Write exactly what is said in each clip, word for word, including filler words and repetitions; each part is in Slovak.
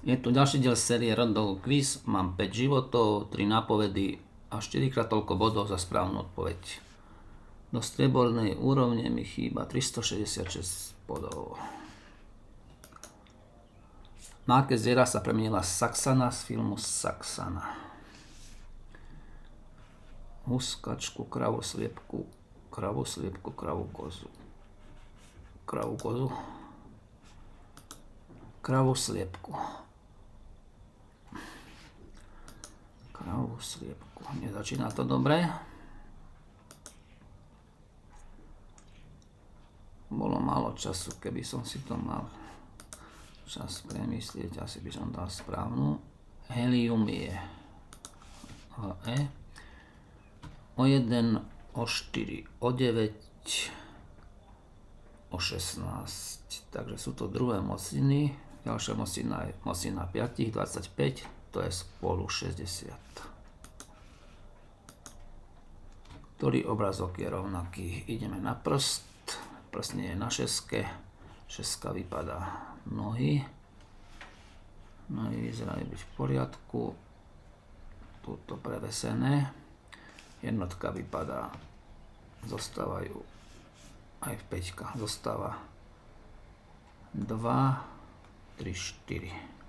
Je tu ďalší diel série Random Quiz. Mám päť životov, tri nápovedy a štyri krát toľko bodov za správnu odpoveď. Do striebornej úrovne mi chýba tristošesťdesiatšesť bodov. Na aké zviera sa premenila Saxana z filmu Saxana? Huskačku, kravu, sliepku, kravu, sliepku, kravu, kozu. Kravu, kozu. Kravu, sliepku. Kravu, sliepku. Nezačína to dobre. Bolo málo času, keby som si to mal čas premyslieť, asi by som dal správnu. Helium je E. O jeden, o štyri, o deväť, o šestnásť. Takže sú to druhé mocniny. Ďalšia mocnina je mocnina päť, dvadsaťpäť, to je spolu šesťdesiat. Ktorý obrazok je rovnaký? Ideme na prst. Prst nie je na šeske. Šeska vypadá nohy. Nohy vyzerajú byť v poriadku. Tuto prevesené. Jednotka vypadá, zostávajú aj v päťka, zostáva dva, tri, štyri.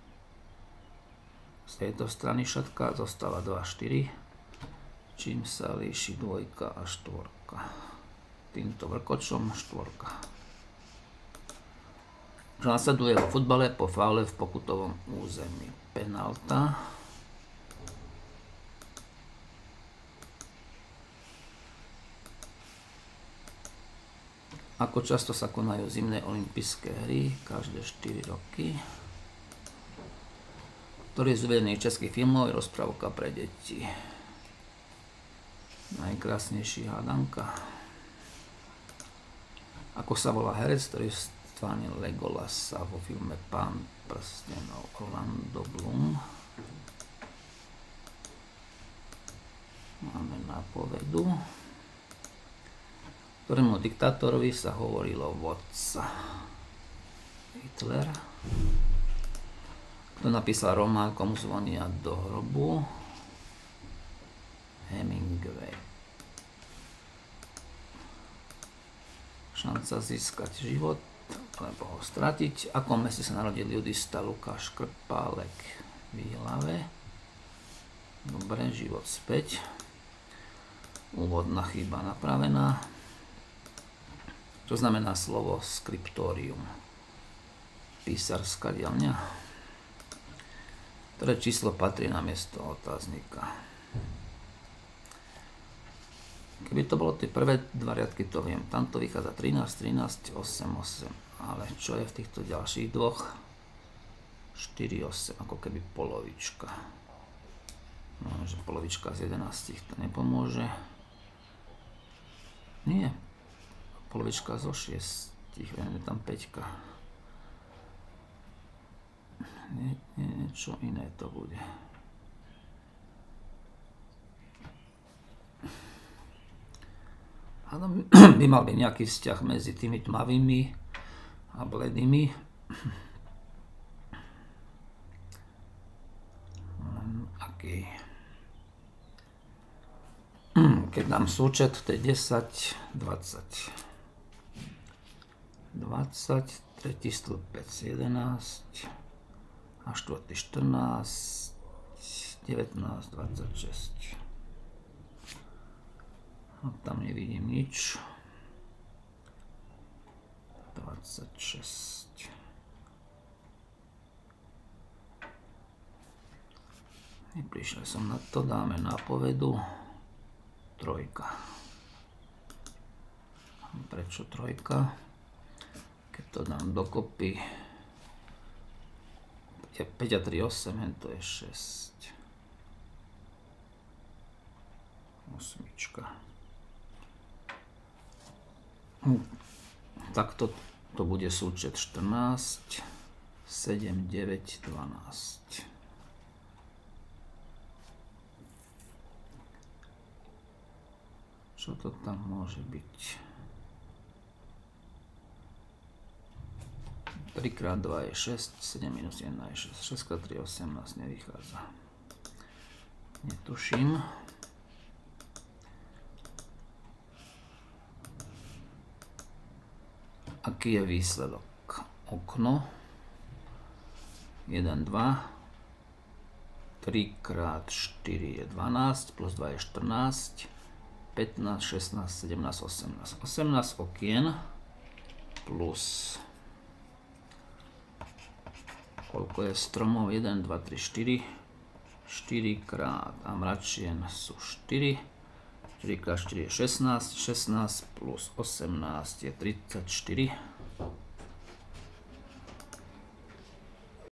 Z tejto strany šatka zostáva dva, štyri, čím sa líši dvojka a štvorka. Týmto vrkočom štvorka. Čo nasleduje vo futbale po faule v pokutovom území? Penálta. Ako často sa konajú zimné olympijské hry? Každé štyri roky. Ktorý z uvedených českých filmov je rozprávka pre deti? Najkrásnejší hádanka. Ako sa volá herec, ktorý stvárnil Legolasa vo filme Pán prstenov? Orlando Bloom. Máme nápovedu. Ktorému diktátorovi sa hovorilo vodca? Hitler. Kto napísal román Komu zvonia do hrobu? Hemingway. Šanca získať život alebo ho stratiť. V akom meste sa narodil judista Lukáš Krpálek? V Výhlave. Dobre, život späť. Úvodná chyba napravená. Čo znamená slovo skriptórium? Písarská dielňa. Ktoré číslo patrí na miesto otáznika? Keby to bolo tie prvé dva riadky, to viem. Tamto vychádza trinásť, trinásť, osem, osem. Ale čo je v týchto ďalších dvoch? štyri, osem, ako keby polovička. No, že polovička z jedenástich to nepomôže. Nie. Polovička zo šiestich, je tam päťka. Nie, nie, niečo iné to bude. Áno, by mal byť nejaký vzťah medzi tými tmavými a bledými. Aký? Keď dám súčet, to je desať, dvadsať. dvadsať, tretí stĺpec jedenásť a štvrtý štrnásť, devätnásť, dvadsaťšesť. No, tam nevidím nič. dvadsaťšesť. Neprišiel som na to, dáme nápovedu. Trojka. Prečo trojka? Keď to dám dokopy, päť a tri, osem, to je šesť. Osmička. Takto to bude súčet štrnásť, sedem, deväť, dvanásť. Čo to tam môže byť? tri krát dva je šesť, sedem minus jedna je šesť. šesť krát tri je osemnásť, nevychádza. Netuším. Aký je výsledok? Okno. jeden, dva. tri krát štyri je dvanásť, plus dva je štrnásť. pätnásť, šestnásť, sedemnásť, osemnásť. osemnásť okien plus koľko je stromov? jeden, dva, tri, štyri. štyri krát a mračien sú štyri. štyri krát štyri je šestnásť. šestnásť plus osemnásť je tridsaťštyri.